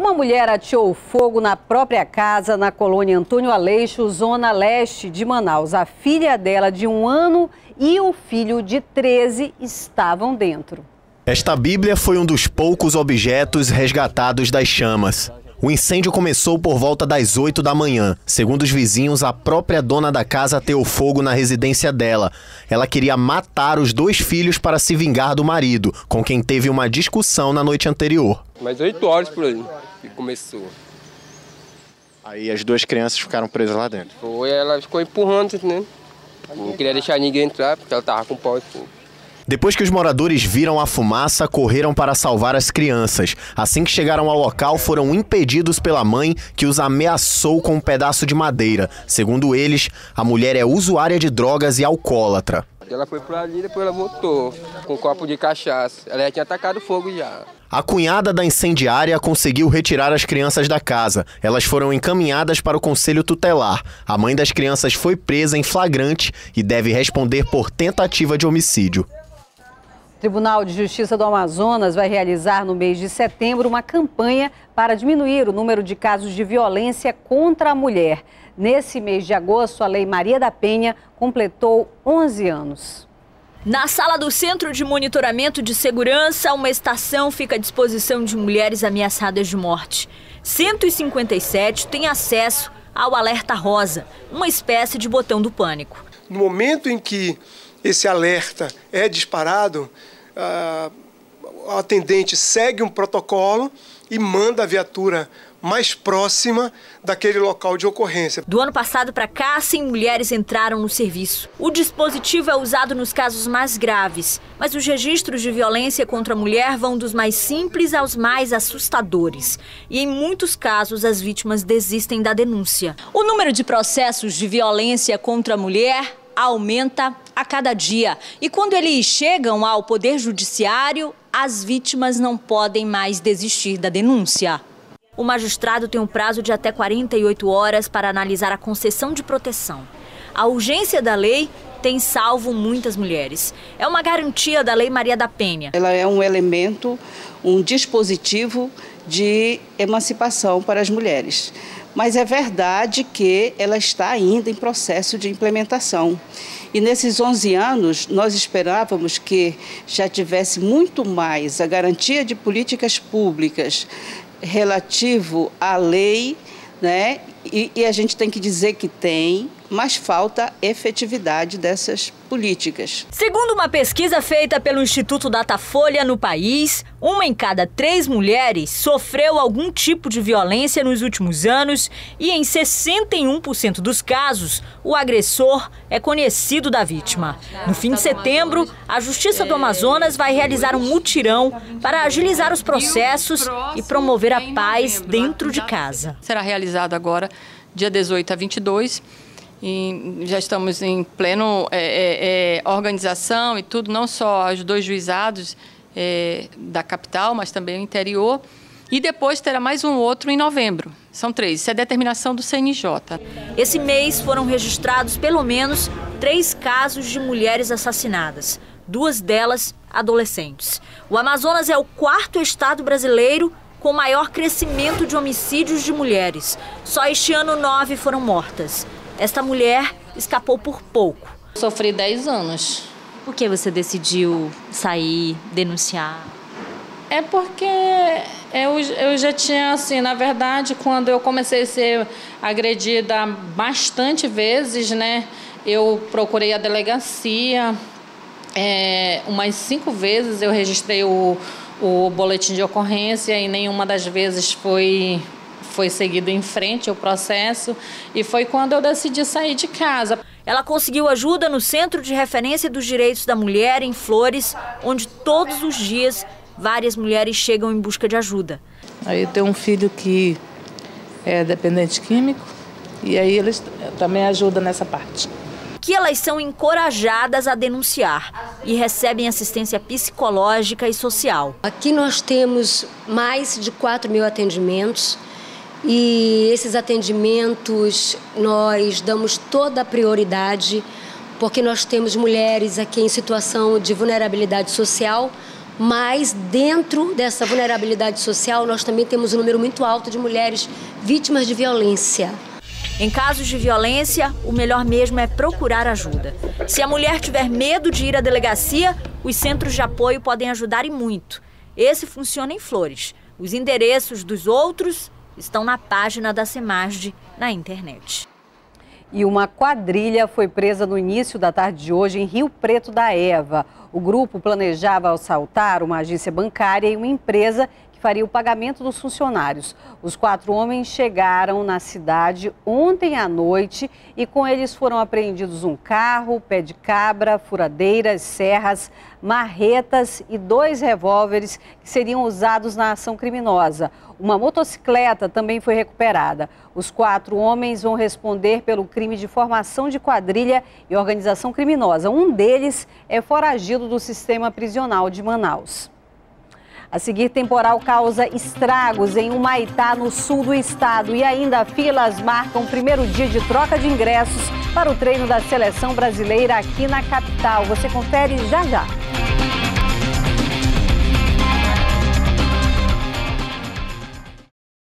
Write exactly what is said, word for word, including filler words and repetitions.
Uma mulher ateou fogo na própria casa na colônia Antônio Aleixo, zona leste de Manaus. A filha dela, de um ano, e o filho de treze estavam dentro. Esta Bíblia foi um dos poucos objetos resgatados das chamas. O incêndio começou por volta das oito da manhã. Segundo os vizinhos, a própria dona da casa ateou fogo na residência dela. Ela queria matar os dois filhos para se vingar do marido, com quem teve uma discussão na noite anterior. Mais oito horas por aí que começou. Aí as duas crianças ficaram presas lá dentro? Foi, ela ficou empurrando, né? Não queria deixar ninguém entrar, porque ela estava com pau e fogo. Depois que os moradores viram a fumaça, correram para salvar as crianças. Assim que chegaram ao local, foram impedidos pela mãe, que os ameaçou com um pedaço de madeira. Segundo eles, a mulher é usuária de drogas e alcoólatra. Ela foi para ali, depois ela voltou com um copo de cachaça. Ela já tinha atacado fogo já. A cunhada da incendiária conseguiu retirar as crianças da casa. Elas foram encaminhadas para o conselho tutelar. A mãe das crianças foi presa em flagrante e deve responder por tentativa de homicídio. O Tribunal de Justiça do Amazonas vai realizar no mês de setembro uma campanha para diminuir o número de casos de violência contra a mulher. Nesse mês de agosto, a Lei Maria da Penha completou onze anos. Na sala do Centro de Monitoramento de Segurança, uma estação fica à disposição de mulheres ameaçadas de morte. cento e cinquenta e sete têm acesso ao alerta rosa, uma espécie de botão do pânico. No momento em que esse alerta é disparado, o atendente segue um protocolo e manda a viatura mais próxima daquele local de ocorrência. Do ano passado para cá, cem mulheres entraram no serviço. O dispositivo é usado nos casos mais graves, mas os registros de violência contra a mulher vão dos mais simples aos mais assustadores. E em muitos casos, as vítimas desistem da denúncia. O número de processos de violência contra a mulher aumenta a cada dia. E quando eles chegam ao Poder Judiciário, as vítimas não podem mais desistir da denúncia. O magistrado tem um prazo de até quarenta e oito horas para analisar a concessão de proteção. A urgência da lei tem salvo muitas mulheres. É uma garantia da Lei Maria da Penha. Ela é um elemento, um dispositivo de emancipação para as mulheres. Mas é verdade que ela está ainda em processo de implementação. E nesses onze anos, nós esperávamos que já tivesse muito mais a garantia de políticas públicas relativo à lei, né? E, e a gente tem que dizer que tem, mas falta efetividade dessas políticas. Segundo uma pesquisa feita pelo Instituto Datafolha no país, uma em cada três mulheres sofreu algum tipo de violência nos últimos anos e em sessenta e um por cento dos casos, o agressor é conhecido da vítima. No fim de setembro, a Justiça do Amazonas vai realizar um mutirão para agilizar os processos e promover a paz dentro de casa. Será realizado agora, dia dezoito a vinte e dois, e já estamos em pleno é, é, organização e tudo, não só os dois juizados é, da capital, mas também o interior. E depois terá mais um outro em novembro. São três. Isso é determinação do C N J. Esse mês foram registrados pelo menos três casos de mulheres assassinadas. Duas delas adolescentes. O Amazonas é o quarto estado brasileiro com maior crescimento de homicídios de mulheres. Só este ano, nove foram mortas. Esta mulher escapou por pouco. Sofri dez anos. Por que você decidiu sair, denunciar? É porque eu, eu já tinha, assim, na verdade, quando eu comecei a ser agredida bastante vezes, né? Eu procurei a delegacia, é, umas cinco vezes eu registrei o, o boletim de ocorrência e nenhuma das vezes foi... foi seguido em frente o processo e foi quando eu decidi sair de casa. Ela conseguiu ajuda no Centro de Referência dos Direitos da Mulher, em Flores, onde todos os dias várias mulheres chegam em busca de ajuda. Aí eu tenho um filho que é dependente químico e aí eles também ajudam nessa parte. Que elas são encorajadas a denunciar e recebem assistência psicológica e social. Aqui nós temos mais de quatro mil atendimentos. E esses atendimentos nós damos toda a prioridade, porque nós temos mulheres aqui em situação de vulnerabilidade social, mas dentro dessa vulnerabilidade social nós também temos um número muito alto de mulheres vítimas de violência. Em casos de violência, o melhor mesmo é procurar ajuda. Se a mulher tiver medo de ir à delegacia, os centros de apoio podem ajudar e muito. Esse funciona em Flores. Os endereços dos outros estão na página da Semasd na internet. E uma quadrilha foi presa no início da tarde de hoje em Rio Preto da Eva. O grupo planejava assaltar uma agência bancária e uma empresa que faria o pagamento dos funcionários. Os quatro homens chegaram na cidade ontem à noite e com eles foram apreendidos um carro, pé de cabra, furadeiras, serras, marretas e dois revólveres que seriam usados na ação criminosa. Uma motocicleta também foi recuperada. Os quatro homens vão responder pelo crime de formação de quadrilha e organização criminosa. Um deles é foragido do sistema prisional de Manaus. A seguir, temporal causa estragos em Humaitá, no sul do estado. E ainda filas marcam o primeiro dia de troca de ingressos para o treino da seleção brasileira aqui na capital. Você confere já já.